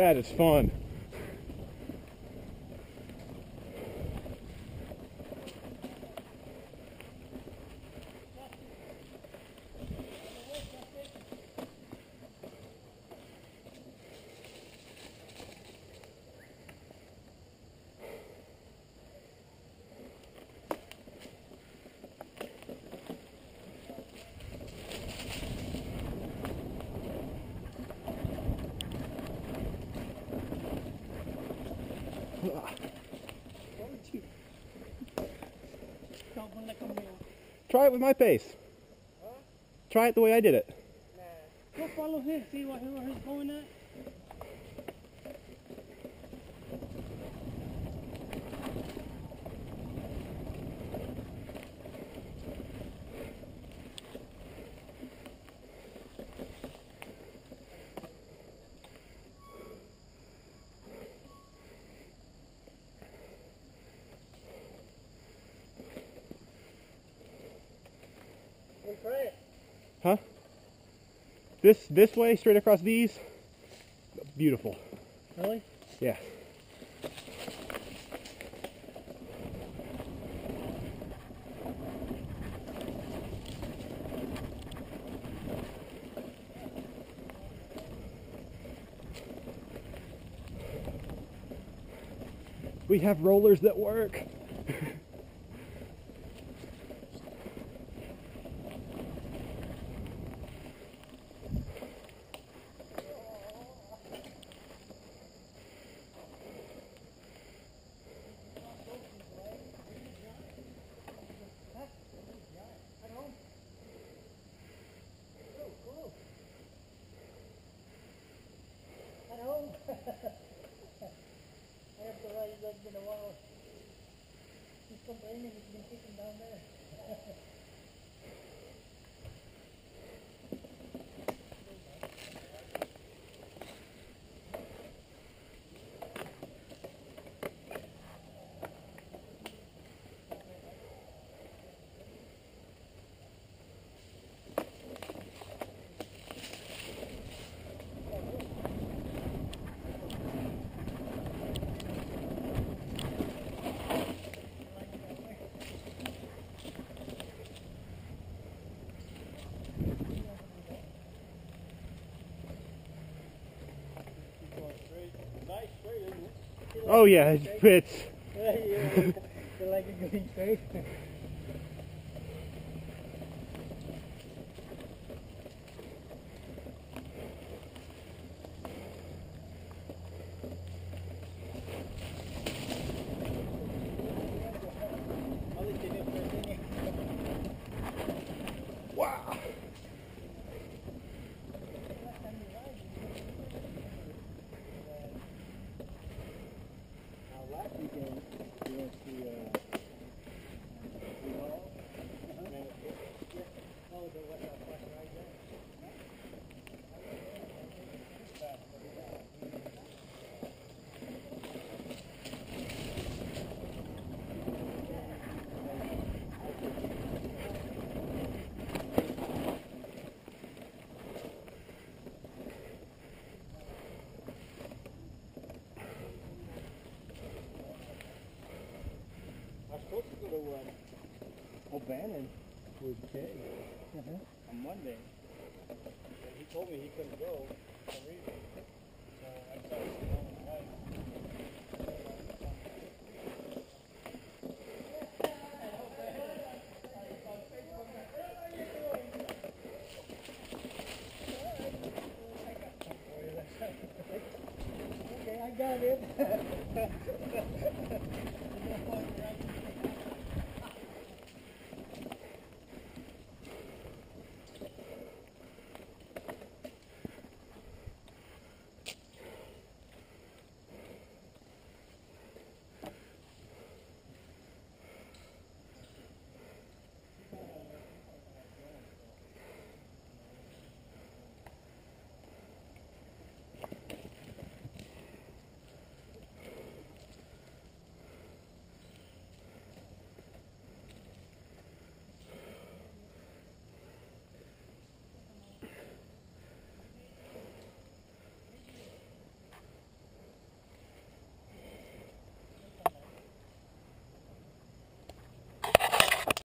That is fun. Try it with my pace. Huh? Try it the way I did it. Nah. Go follow him. See where he's going at. Huh? This way, straight across these. Beautiful. Really? Yeah. We have rollers that work. I have to rise up in a while. He's complaining he's been kicking down there. Oh yeah, it fits. You like it going straight? Wow. O'Bannon was gay on Monday. And he told me he couldn't go for some reason. So I started to go tonight. Okay, I got it.